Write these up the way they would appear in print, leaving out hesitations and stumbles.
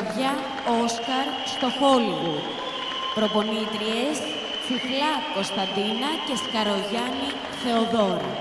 βραδιά Όσκαρ στο Χόλιγουντ. Προπονήτριες Τσιχλά Κωνσταντίνα και Σκαρογιάννη Θεοδώρα.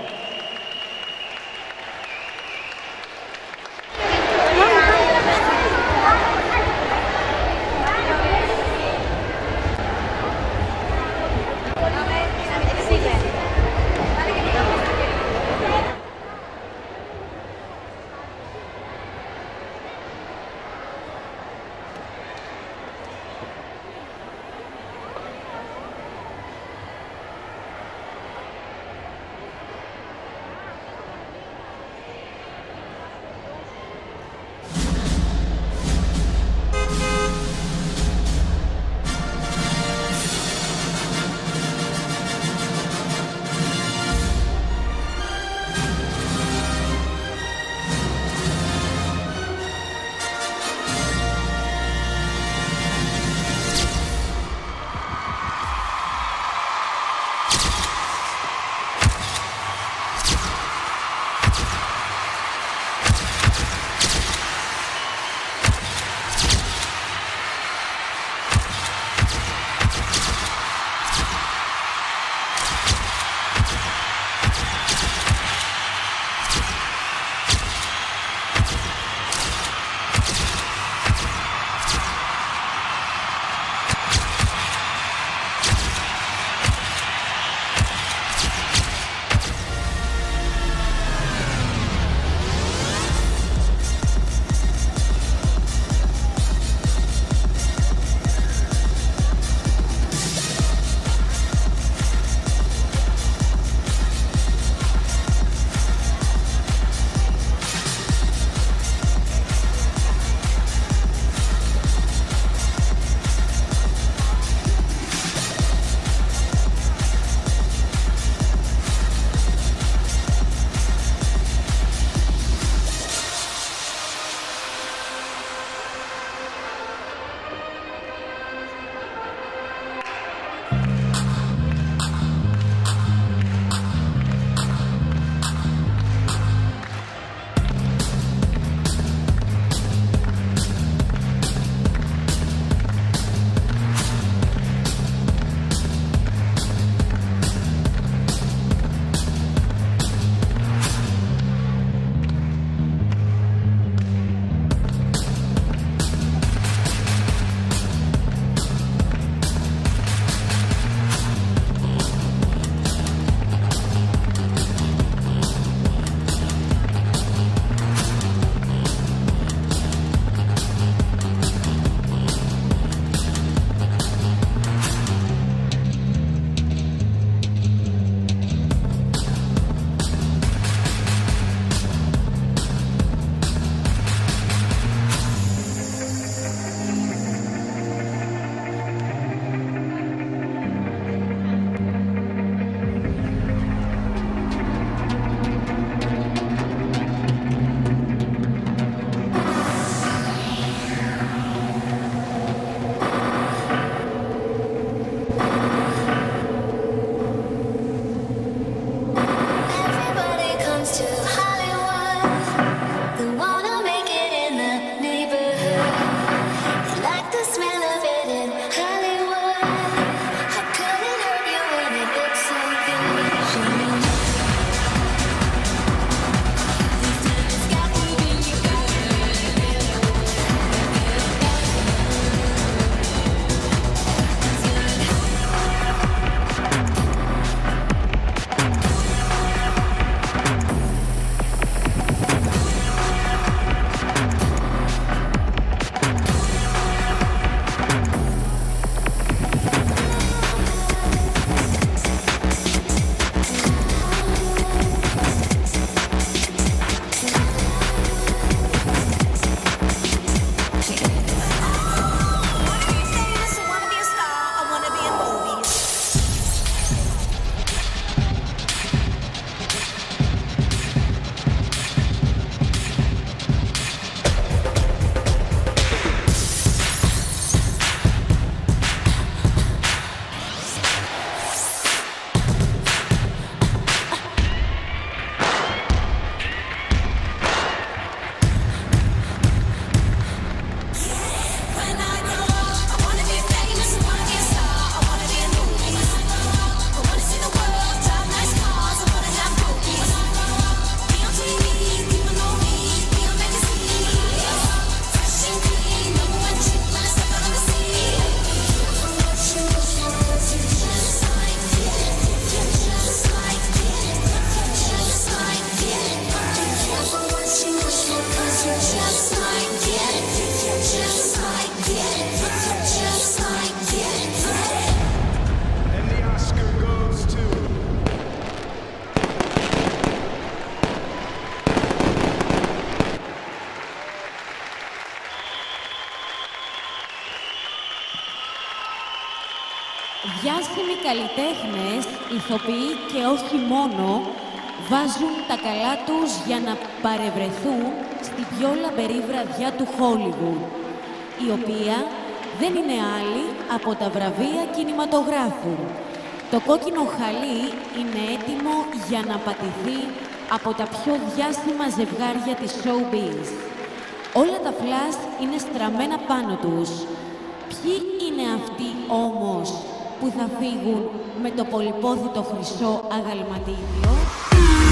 Διάσημοι καλλιτέχνες, ηθοποιοί και όχι μόνο, βάζουν τα καλά τους για να παρευρεθούν στην πιο λαμπερή βραδιά του Hollywood, η οποία δεν είναι άλλη από τα βραβεία κινηματογράφου. Το κόκκινο χαλί είναι έτοιμο για να πατηθεί από τα πιο διάσημα ζευγάρια της showbiz. Όλα τα φλας είναι στραμμένα πάνω τους. Ποιοι είναι αυτοί όμως που θα φύγουν με το πολυπόθητο χρυσό αγαλματίδιο?